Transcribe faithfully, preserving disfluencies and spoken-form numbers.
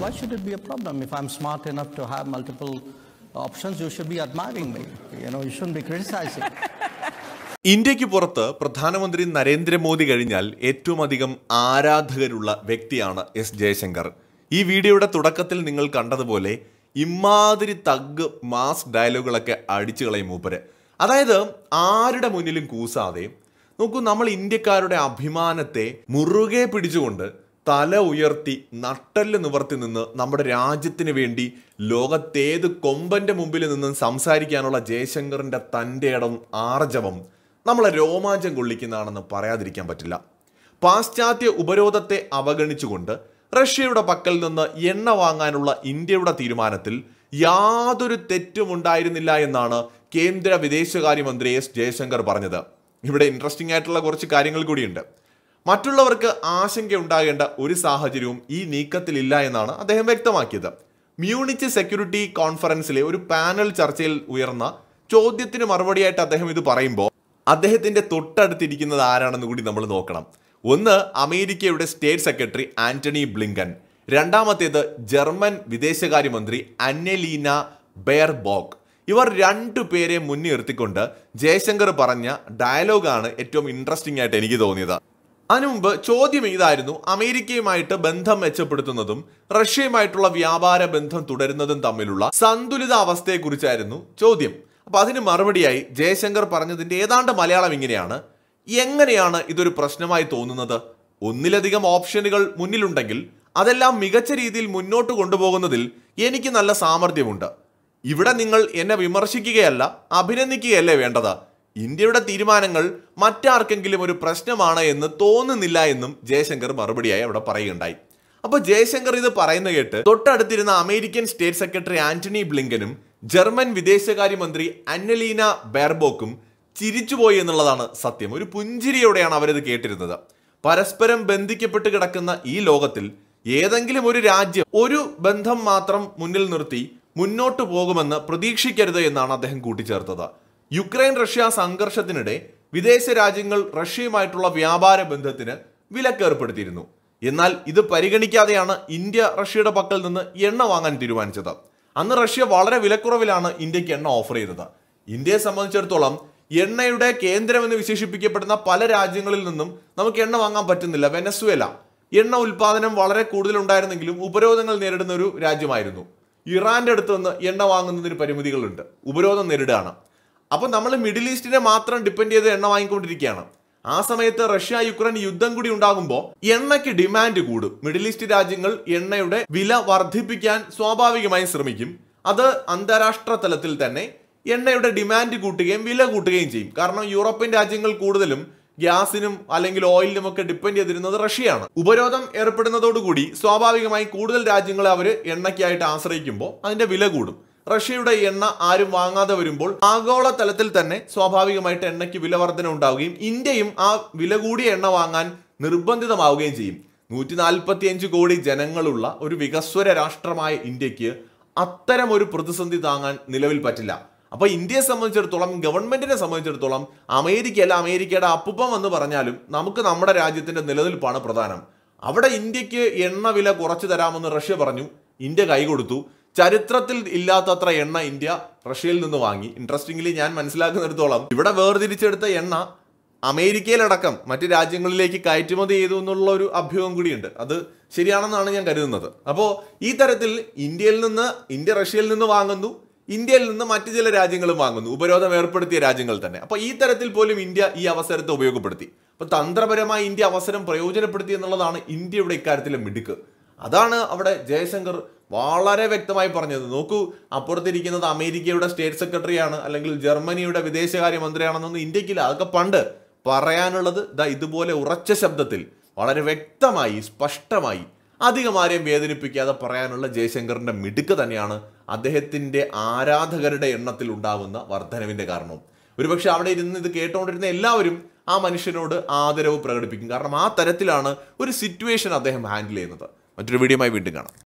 Why should it be a problem? If I'm smart enough to have multiple options, you should be admiring me. You know, you shouldn't be criticizing. ഇന്ത്യക്ക് പുറത്ത് പ്രധാനമന്ത്രി നരേന്ദ്രമോദി കഴിഞ്ഞാൽ ഏറ്റവും അധികം ആരാധകരുള്ള വ്യക്തിയാണ് S Jaishankar. ഈ വീഡിയോയുടെ തുടക്കത്തിൽ നിങ്ങൾ കണ്ടതുപോലെ ഇമാതിരി തഗ് മാസ് ഡയലോഗുകളൊക്കെ അടിച്ചു കളയും മൂപ്പര്. അതായത് ആരുടെ മുന്നിലും കൂസാതെ നോക്കൂ, നമ്മൾ ഇന്ത്യക്കാരുടെ അഭിമാനത്തെ മുറുകെ പിടിച്ചുകൊണ്ട് തല ഉയർത്തി നട്ടല് നിവർത്തി നിന്ന് നമ്മുടെ രാജ്യത്തിന് വേണ്ടി ലോകത്തേത് കൊമ്പന്റെ മുമ്പിൽ നിന്ന് സംസാരിക്കാനുള്ള ജയശങ്കറിന്റെ തൻ്റെ ഇടം ആർജവം നമ്മളെ രോമാഞ്ചം കൊള്ളിക്കുന്നതാണെന്ന് പറയാതിരിക്കാൻ പറ്റില്ല. പാശ്ചാത്യ ഉപരോധത്തെ അവഗണിച്ചുകൊണ്ട് റഷ്യയുടെ പക്കൽ നിന്ന് എണ്ണ വാങ്ങാനുള്ള ഇന്ത്യയുടെ തീരുമാനത്തിൽ യാതൊരു തെറ്റും ഉണ്ടായിരുന്നില്ല എന്നാണ് കേന്ദ്ര വിദേശകാര്യമന്ത്രി എസ് ജയശങ്കർ പറഞ്ഞത്. ഇവിടെ ഇൻട്രസ്റ്റിംഗ് ആയിട്ടുള്ള കുറച്ച് കാര്യങ്ങൾ കൂടിയുണ്ട്. മറ്റുള്ളവർക്ക് ആശങ്ക ഉണ്ടാകേണ്ട ഒരു സാഹചര്യവും ഈ നീക്കത്തിലില്ല എന്നാണ് അദ്ദേഹം വ്യക്തമാക്കിയത്. മ്യൂണിച്ച് സെക്യൂരിറ്റി കോൺഫറൻസിലെ ഒരു പാനൽ ചർച്ചയിൽ ഉയർന്ന ചോദ്യത്തിന് മറുപടിയായിട്ട് അദ്ദേഹം ഇത് പറയുമ്പോൾ അദ്ദേഹത്തിന്റെ തൊട്ടടുത്തിരിക്കുന്നത് ആരാണെന്ന് കൂടി നമ്മൾ നോക്കണം. ഒന്ന് അമേരിക്കയുടെ സ്റ്റേറ്റ് സെക്രട്ടറി ആന്റണി ബ്ലിങ്കൻ, രണ്ടാമത്തേത് ജർമ്മൻ വിദേശകാര്യമന്ത്രി അന്നലീന ബെയർബോക്ക്. ഇവർ രണ്ടു പേരെ മുൻനിർത്തിക്കൊണ്ട് ജയശങ്കർ പറഞ്ഞ ഡയലോഗാണ് ഏറ്റവും ഇൻട്രസ്റ്റിംഗ് ആയിട്ട് എനിക്ക് തോന്നിയത്. അതിനു മുമ്പ് ചോദ്യം ഇതായിരുന്നു: അമേരിക്കയുമായിട്ട് ബന്ധം മെച്ചപ്പെടുത്തുന്നതും റഷ്യയുമായിട്ടുള്ള വ്യാപാര ബന്ധം തുടരുന്നതും തമ്മിലുള്ള സന്തുലിത അവസ്ഥയെക്കുറിച്ചായിരുന്നു ചോദ്യം. അപ്പൊ അതിന് മറുപടിയായി ജയശങ്കർ പറഞ്ഞതിന്റെ ഏതാണ്ട് മലയാളം ഇങ്ങനെയാണ്: എങ്ങനെയാണ് ഇതൊരു പ്രശ്നമായി തോന്നുന്നത്? ഒന്നിലധികം ഓപ്ഷനുകൾ മുന്നിലുണ്ടെങ്കിൽ അതെല്ലാം മികച്ച രീതിയിൽ മുന്നോട്ട് കൊണ്ടുപോകുന്നതിൽ എനിക്ക് നല്ല സാമർഥ്യമുണ്ട്. ഇവിടെ നിങ്ങൾ എന്നെ വിമർശിക്കുകയല്ല, അഭിനന്ദിക്കുകയല്ലേ വേണ്ടത്. ഇന്ത്യയുടെ തീരുമാനങ്ങൾ മറ്റാർക്കെങ്കിലും ഒരു പ്രശ്നമാണ് എന്ന് തോന്നുന്നില്ല എന്നും ജയശങ്കർ മറുപടിയായി അവിടെ പറയുകയുണ്ടായി. അപ്പൊ ജയശങ്കർ ഇത് പറയുന്ന കേട്ട് തൊട്ടടുത്തിരുന്ന അമേരിക്കൻ സ്റ്റേറ്റ് സെക്രട്ടറി ആന്റണി ബ്ലിങ്കനും ജർമ്മൻ വിദേശകാര്യമന്ത്രി അന്നലീന ബെയർബോക്കും ചിരിച്ചുപോയി എന്നുള്ളതാണ് സത്യം. ഒരു പുഞ്ചിരിയോടെയാണ് അവരിത് കേട്ടിരുന്നത്. പരസ്പരം ബന്ധിക്കപ്പെട്ട് കിടക്കുന്ന ഈ ലോകത്തിൽ ഏതെങ്കിലും ഒരു രാജ്യം ഒരു ബന്ധം മാത്രം മുന്നിൽ നിർത്തി മുന്നോട്ട് പോകുമെന്ന് പ്രതീക്ഷിക്കരുത് എന്നാണ് അദ്ദേഹം കൂട്ടിച്ചേർത്തത്. യുക്രൈൻ റഷ്യ സംഘർഷത്തിനിടെ വിദേശ രാജ്യങ്ങൾ റഷ്യയുമായിട്ടുള്ള വ്യാപാര ബന്ധത്തിന് വിലക്കേർപ്പെടുത്തിയിരുന്നു. എന്നാൽ ഇത് പരിഗണിക്കാതെയാണ് ഇന്ത്യ റഷ്യയുടെ പക്കൽ നിന്ന് എണ്ണ വാങ്ങാൻ തീരുമാനിച്ചത്. അന്ന് റഷ്യ വളരെ വിലക്കുറവിലാണ് ഇന്ത്യക്ക് എണ്ണ ഓഫർ ചെയ്തത്. ഇന്ത്യയെ സംബന്ധിച്ചിടത്തോളം എണ്ണയുടെ കേന്ദ്രമെന്ന് വിശേഷിപ്പിക്കപ്പെടുന്ന പല രാജ്യങ്ങളിൽ നിന്നും നമുക്ക് എണ്ണ വാങ്ങാൻ പറ്റുന്നില്ല. വെനസ്വേല എണ്ണ ഉൽപാദനം വളരെ കൂടുതലുണ്ടായിരുന്നെങ്കിലും ഉപരോധങ്ങൾ നേരിടുന്ന ഒരു രാജ്യമായിരുന്നു. ഇറാന്റെ അടുത്ത് നിന്ന് എണ്ണ വാങ്ങുന്നതിന് പരിമിതികളുണ്ട്, ഉപരോധം നേരിടുകയാണ്. അപ്പൊ നമ്മൾ മിഡിൽ ഈസ്റ്റിനെ മാത്രം ഡിപ്പെൻഡ് ചെയ്ത് എണ്ണ വാങ്ങിക്കൊണ്ടിരിക്കുകയാണ്. ആ സമയത്ത് റഷ്യ യുക്രൈൻ യുദ്ധം കൂടി ഉണ്ടാകുമ്പോൾ എണ്ണയ്ക്ക് ഡിമാൻഡ് കൂടും. മിഡിൽ ഈസ്റ്റ് രാജ്യങ്ങൾ എണ്ണയുടെ വില വർദ്ധിപ്പിക്കാൻ സ്വാഭാവികമായും ശ്രമിക്കും. അത് അന്താരാഷ്ട്ര തലത്തിൽ തന്നെ എണ്ണയുടെ ഡിമാൻഡ് കൂട്ടുകയും വില കൂട്ടുകയും ചെയ്യും. കാരണം യൂറോപ്യൻ രാജ്യങ്ങൾ കൂടുതലും ഗ്യാസിനും അല്ലെങ്കിൽ ഓയിലിനും ഒക്കെ ഡിപ്പെൻഡ് ചെയ്തിരുന്നത് റഷ്യയാണ്. ഉപരോധം ഏർപ്പെടുന്നതോടുകൂടി സ്വാഭാവികമായി കൂടുതൽ രാജ്യങ്ങളെ അവർ എണ്ണയ്ക്കായിട്ട് ആശ്രയിക്കുമ്പോൾ അതിന്റെ വില കൂടും. റഷ്യയുടെ എണ്ണ ആരും വാങ്ങാതെ വരുമ്പോൾ ആഗോള തലത്തിൽ തന്നെ സ്വാഭാവികമായിട്ട് എണ്ണയ്ക്ക് വില വർധന ഉണ്ടാവുകയും ഇന്ത്യയും ആ വില കൂടിയ എണ്ണ വാങ്ങാൻ നിർബന്ധിതമാവുകയും ചെയ്യും. നൂറ്റി നാൽപ്പത്തി അഞ്ച് കോടി ജനങ്ങളുള്ള ഒരു വികസ്വര രാഷ്ട്രമായ ഇന്ത്യക്ക് അത്തരം ഒരു പ്രതിസന്ധി താങ്ങാൻ നിലവിൽ പറ്റില്ല. അപ്പൊ ഇന്ത്യയെ സംബന്ധിച്ചിടത്തോളം, ഗവൺമെന്റിനെ സംബന്ധിച്ചിടത്തോളം അമേരിക്കയല്ല അമേരിക്കയുടെ അപ്പുപ്പം എന്ന് പറഞ്ഞാലും നമുക്ക് നമ്മുടെ രാജ്യത്തിന്റെ നിലനിൽപ്പാണ് പ്രധാനം. അവിടെ ഇന്ത്യക്ക് എണ്ണ വില കുറച്ചു തരാമെന്ന് റഷ്യ പറഞ്ഞു, ഇന്ത്യ കൈ കൊടുത്തു. ചരിത്രത്തിൽ ഇല്ലാത്തത്ര എണ്ണ ഇന്ത്യ റഷ്യയിൽ നിന്ന് വാങ്ങി. ഇൻട്രസ്റ്റിംഗ്ലി ഞാൻ മനസ്സിലാക്കുന്നിടത്തോളം ഇവിടെ വേർതിരിച്ചെടുത്ത എണ്ണ അമേരിക്കയിലടക്കം മറ്റ് രാജ്യങ്ങളിലേക്ക് കയറ്റുമതി ചെയ്തു എന്നുള്ള ഒരു അഭ്യൂഹം കൂടിയുണ്ട്. അത് ശരിയാണെന്നാണ് ഞാൻ കരുതുന്നത്. അപ്പോൾ ഈ തരത്തിൽ ഇന്ത്യയിൽ നിന്ന് ഇന്ത്യ റഷ്യയിൽ നിന്ന് വാങ്ങുന്നു, ഇന്ത്യയിൽ നിന്ന് മറ്റു ചില രാജ്യങ്ങളും വാങ്ങുന്നു, ഉപരോധം ഏർപ്പെടുത്തിയ രാജ്യങ്ങൾ തന്നെ. അപ്പൊ ഈ തരത്തിൽ പോലും ഇന്ത്യ ഈ അവസരത്തെ ഉപയോഗപ്പെടുത്തി. അപ്പൊ തന്ത്രപരമായി ഇന്ത്യ അവസരം പ്രയോജനപ്പെടുത്തി എന്നുള്ളതാണ് ഇന്ത്യയുടെ ഇക്കാര്യത്തിലെ മിടുക്ക്. അതാണ് അവിടെ ജയശങ്കർ വളരെ വ്യക്തമായി പറഞ്ഞത്. നോക്കൂ, അപ്പുറത്തിരിക്കുന്നത് അമേരിക്കയുടെ സ്റ്റേറ്റ് സെക്രട്ടറിയാണ് അല്ലെങ്കിൽ ജർമ്മനിയുടെ വിദേശകാര്യമന്ത്രിയാണെന്നൊന്നും ഇന്ത്യക്കില്ല. അതൊക്കെ പണ്ട്. പറയാനുള്ളത് ദാ ഇതുപോലെ ഉറച്ച ശബ്ദത്തിൽ വളരെ വ്യക്തമായി സ്പഷ്ടമായി അധികം ആരെയും വേദനിപ്പിക്കാതെ പറയാനുള്ള ജയശങ്കറിന്റെ മിടുക്ക് തന്നെയാണ് അദ്ദേഹത്തിന്റെ ആരാധകരുടെ എണ്ണത്തിൽ ഉണ്ടാകുന്ന വർധനവിന്റെ കാരണവും. ഒരുപക്ഷെ അവിടെ ഇരുന്ന് ഇത് കേട്ടുകൊണ്ടിരുന്ന എല്ലാവരും ആ മനുഷ്യനോട് ആദരവ് പ്രകടിപ്പിക്കും. കാരണം ആ തരത്തിലാണ് ഒരു സിറ്റുവേഷൻ അദ്ദേഹം ഹാൻഡിൽ ചെയ്യുന്നത്. മറ്റൊരു വീഡിയോയുമായി വീണ്ടും കാണാം.